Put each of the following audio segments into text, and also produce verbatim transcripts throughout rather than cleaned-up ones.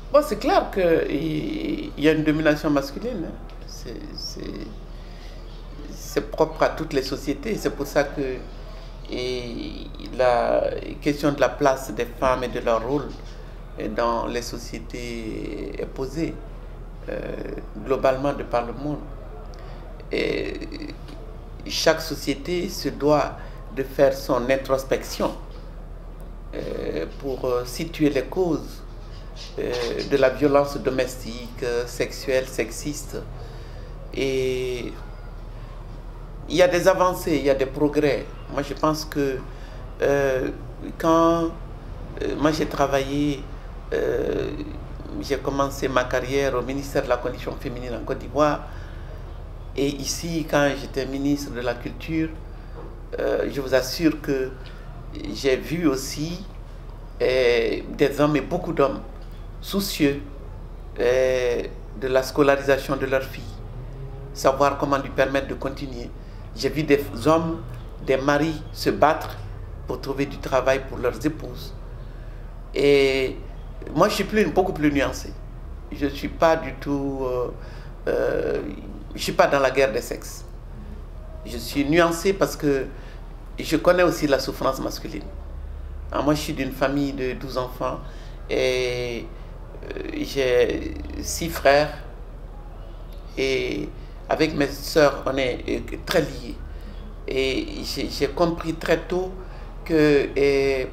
Bon, c'est clair qu'il y a une domination masculine. Hein. C'est propre à toutes les sociétés. C'est pour ça que et la question de la place des femmes et de leur rôle dans les sociétés est posée euh, globalement de par le monde. Et chaque société se doit de faire son introspection euh, pour situer les causes euh, de la violence domestique, sexuelle, sexiste. Et il y a des avancées, il y a des progrès. Moi, je pense que euh, quand euh, moi j'ai travaillé, euh, j'ai commencé ma carrière au ministère de la Condition féminine en Côte d'Ivoire. Et ici, quand j'étais ministre de la Culture, euh, je vous assure que j'ai vu aussi euh, des hommes et beaucoup d'hommes soucieux euh, de la scolarisation de leurs filles, savoir comment lui permettre de continuer. J'ai vu des hommes, des maris se battre pour trouver du travail pour leurs épouses. Et moi, je suis plus, beaucoup plus nuancé. Je ne suis pas du tout... Euh, euh, je ne suis pas dans la guerre des sexes. Je suis nuancé parce que je connais aussi la souffrance masculine. Alors moi, je suis d'une famille de douze enfants et euh, j'ai six frères. Et avec mes sœurs, on est très liés. Et j'ai compris très tôt que et,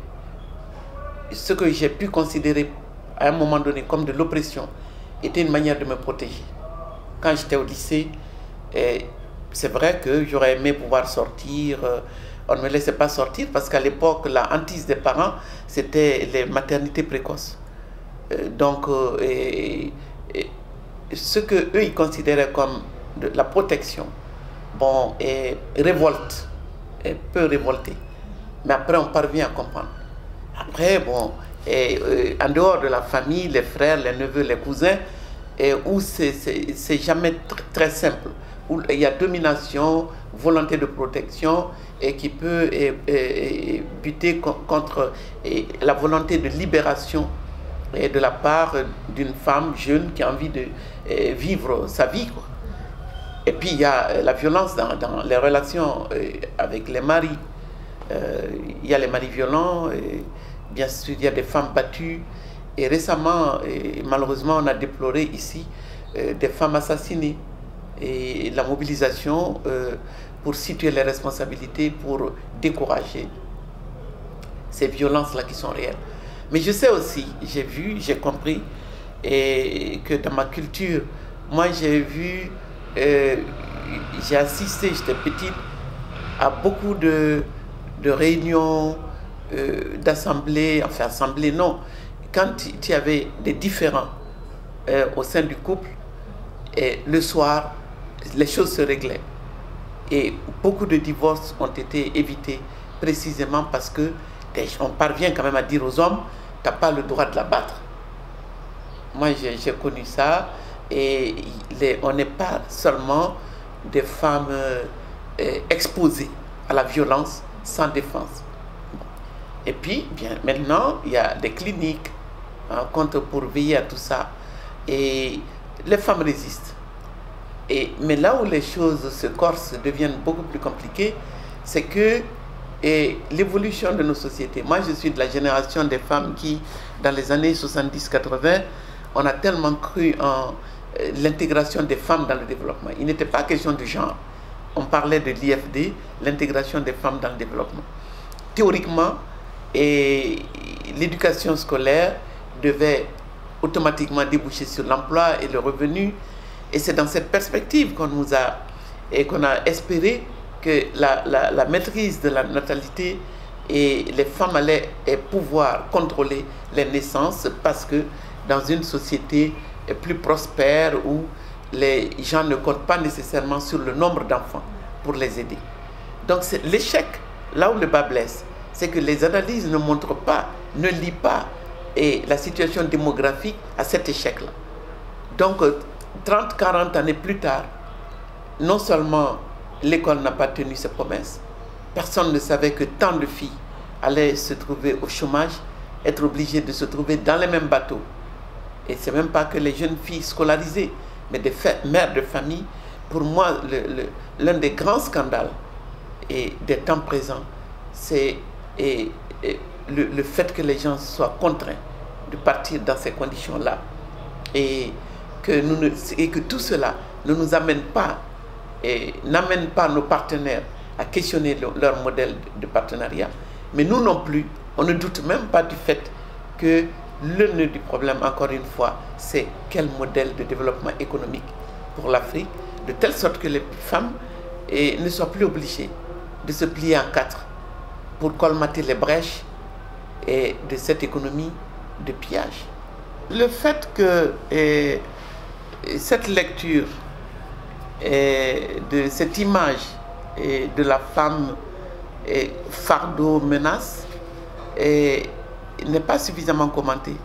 ce que j'ai pu considérer à un moment donné comme de l'oppression était une manière de me protéger. Quand j'étais au lycée, c'est vrai que j'aurais aimé pouvoir sortir. On ne me laissait pas sortir parce qu'à l'époque, la hantise des parents, c'était les maternités précoces. Donc, et, et, ce qu'eux, ils considéraient comme de la protection, bon, et révolte, et peut révolter. Mais après, on parvient à comprendre. Après, bon, et, et, en dehors de la famille, les frères, les neveux, les cousins, et où c'est jamais tr très simple, où il y a domination, volonté de protection, et qui peut et, et, et buter contre et, la volonté de libération et de la part d'une femme jeune qui a envie de et, vivre sa vie, quoi. Et puis il y a la violence dans, dans les relations avec les maris. Euh, il y a les maris violents, et bien sûr il y a des femmes battues. Et récemment, et malheureusement, on a déploré ici euh, des femmes assassinées. Et la mobilisation euh, pour situer les responsabilités, pour décourager ces violences-là qui sont réelles. Mais je sais aussi, j'ai vu, j'ai compris, et que dans ma culture, moi j'ai vu, euh, j'ai assisté, j'étais petite, à beaucoup de, de réunions, euh, d'assemblées, enfin assemblées, non. Quand il y avait des différends euh, au sein du couple, et le soir, les choses se réglaient. Et beaucoup de divorces ont été évités précisément parce que on parvient quand même à dire aux hommes, tu n'as pas le droit de la battre. Moi, j'ai connu ça. Et les, on n'est pas seulement des femmes euh, exposées à la violence sans défense. Et puis, bien, maintenant, il y a des cliniques hein, contre pour veiller à tout ça. Et les femmes résistent. Et, mais là où les choses se corsent, deviennent beaucoup plus compliquées, c'est que l'évolution de nos sociétés. Moi, je suis de la génération des femmes qui, dans les années soixante-dix quatre-vingt, on a tellement cru en euh, l'intégration des femmes dans le développement. Il n'était pas question de genre. On parlait de l'I F D, l'intégration des femmes dans le développement. Théoriquement, l'éducation scolaire devait automatiquement déboucher sur l'emploi et le revenu. Et c'est dans cette perspective qu'on nous a, et qu'on a espéré que la, la, la maîtrise de la natalité et les femmes allaient pouvoir contrôler les naissances parce que dans une société plus prospère où les gens ne comptent pas nécessairement sur le nombre d'enfants pour les aider. Donc c'est l'échec, là où le bas blesse, c'est que les analyses ne montrent pas, ne lient pas et la situation démographique à cet échec-là. Donc trente quarante années plus tard, non seulement l'école n'a pas tenu ses promesses, personne ne savait que tant de filles allaient se trouver au chômage, être obligées de se trouver dans les mêmes bateaux Et ce n'est même pas que les jeunes filles scolarisées, mais des mères de famille. Pour moi, l'un des grands scandales et des temps présents, c'est le, le fait que les gens soient contraints de partir dans ces conditions-là. Et que, nous ne, et que tout cela ne nous amène pas, et n'amène pas nos partenaires à questionner le, leur modèle de partenariat. Mais nous non plus, on ne doute même pas du fait que le nœud du problème, encore une fois, c'est quel modèle de développement économique pour l'Afrique, de telle sorte que les femmes et, ne soient plus obligées de se plier en quatre pour colmater les brèches et de cette économie de pillage. Le fait que et, cette lecture et de cette image et de la femme et fardeau menace n'est pas suffisamment commentée.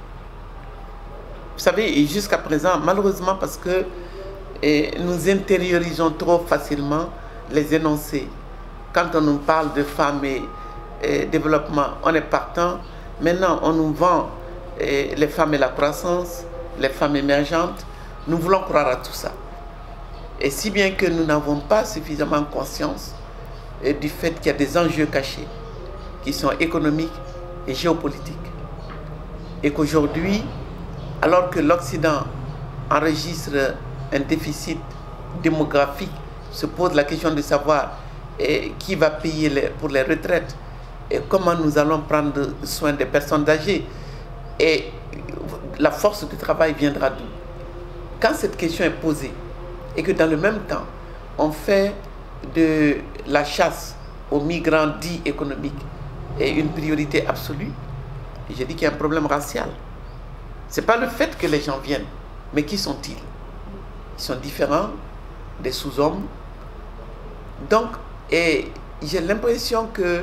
Vous savez, jusqu'à présent, malheureusement, parce que et, nous intériorisons trop facilement les énoncés. Quand on nous parle de femmes et, et développement, on est partant. Maintenant, on nous vend et, les femmes et la croissance, les femmes émergentes. Nous voulons croire à tout ça. Et si bien que nous n'avons pas suffisamment conscience et, du fait qu'il y a des enjeux cachés qui sont économiques et géopolitiques. Et qu'aujourd'hui, alors que l'Occident enregistre un déficit démographique, se pose la question de savoir et, qui va payer les, pour les retraites et comment nous allons prendre soin des personnes âgées. Et la force du travail viendra d'où? Quand cette question est posée et que dans le même temps, on fait de la chasse aux migrants dits économiques et une priorité absolue, j'ai dit qu'il y a un problème racial. Ce n'est pas le fait que les gens viennent, mais qui sont-ils? Ils sont différents des sous-hommes. Donc, j'ai l'impression que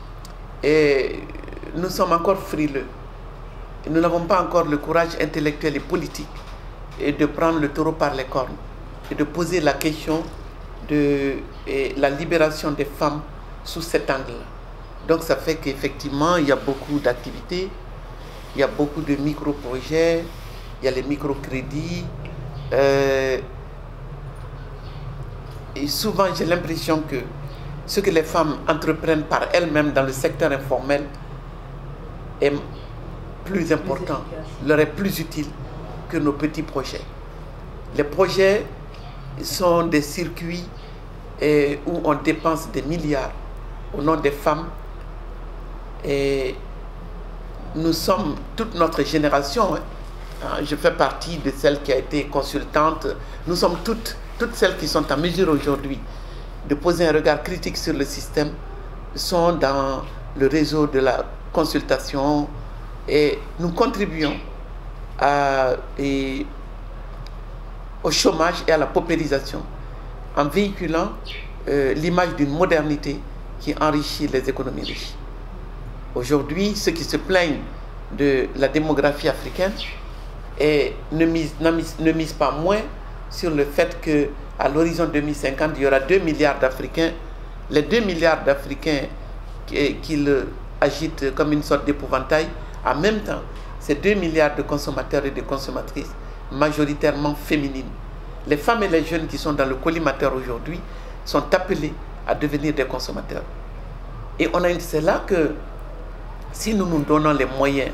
et, nous sommes encore frileux. Et nous n'avons pas encore le courage intellectuel et politique et de prendre le taureau par les cornes et de poser la question de et, la libération des femmes sous cet angle-là. Donc ça fait qu'effectivement, il y a beaucoup d'activités, il y a beaucoup de micro-projets, il y a les micro-crédits. Euh, et souvent, j'ai l'impression que ce que les femmes entreprennent par elles-mêmes dans le secteur informel est plus important, leur est plus utile que nos petits projets. Les projets sont des circuits et, où on dépense des milliards au nom des femmes. Et nous sommes, toute notre génération, hein, je fais partie de celle qui a été consultante, nous sommes toutes, toutes celles qui sont en mesure aujourd'hui de poser un regard critique sur le système, sont dans le réseau de la consultation et nous contribuons à, et, au chômage et à la paupérisation en véhiculant euh, l'image d'une modernité qui enrichit les économies riches. Aujourd'hui, ceux qui se plaignent de la démographie africaine et ne misent, ne misent pas moins sur le fait qu'à l'horizon deux mille cinquante, il y aura deux milliards d'Africains. Les deux milliards d'Africains qu'ils agitent comme une sorte d'épouvantail, en même temps, c'est deux milliards de consommateurs et de consommatrices, majoritairement féminines. Les femmes et les jeunes qui sont dans le collimateur aujourd'hui sont appelés à devenir des consommateurs. Et c'est là que si nous nous donnons les moyens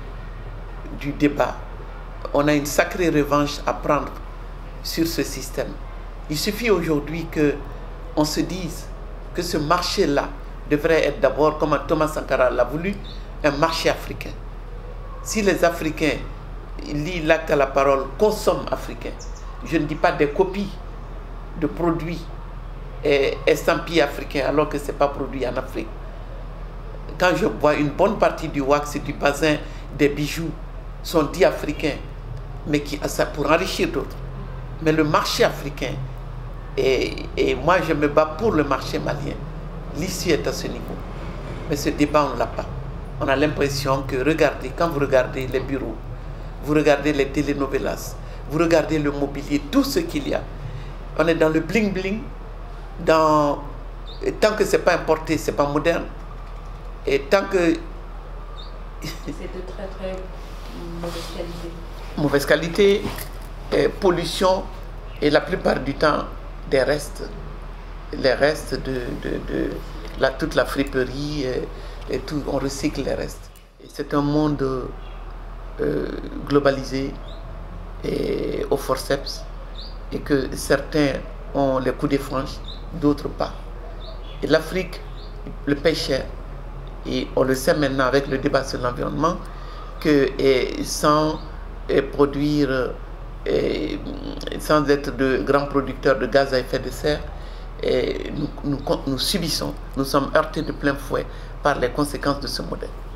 du débat, on a une sacrée revanche à prendre sur ce système. Il suffit aujourd'hui qu'on se dise que ce marché-là devrait être d'abord, comme Thomas Sankara l'a voulu, un marché africain. Si les Africains lisent l'acte à la parole, consomment africain, je ne dis pas des copies de produits estampillés africains alors que ce n'est pas produit en Afrique. Quand je vois une bonne partie du wax et du bazin, des bijoux, sont dits africains, mais qui, ça pour enrichir d'autres. Mais le marché africain, et, et moi je me bats pour le marché malien, l'issue est à ce niveau. Mais ce débat, on ne l'a pas. On a l'impression que, regardez, quand vous regardez les bureaux, vous regardez les telenovelas, vous regardez le mobilier, tout ce qu'il y a, on est dans le bling-bling, dans... tant que ce n'est pas importé, ce n'est pas moderne. Et tant que... c'est de très très mauvaise qualité. mauvaise qualité, et pollution et la plupart du temps des restes, les restes de, de, de la, toute la friperie et, et tout, on recycle les restes. C'est un monde euh, globalisé et au forceps et que certains ont les coups de franche, d'autres pas. Et l'Afrique le paye cher. Et on le sait maintenant avec le débat sur l'environnement que et sans et produire, et sans être de grands producteurs de gaz à effet de serre, et nous, nous, nous subissons, nous sommes heurtés de plein fouet par les conséquences de ce modèle.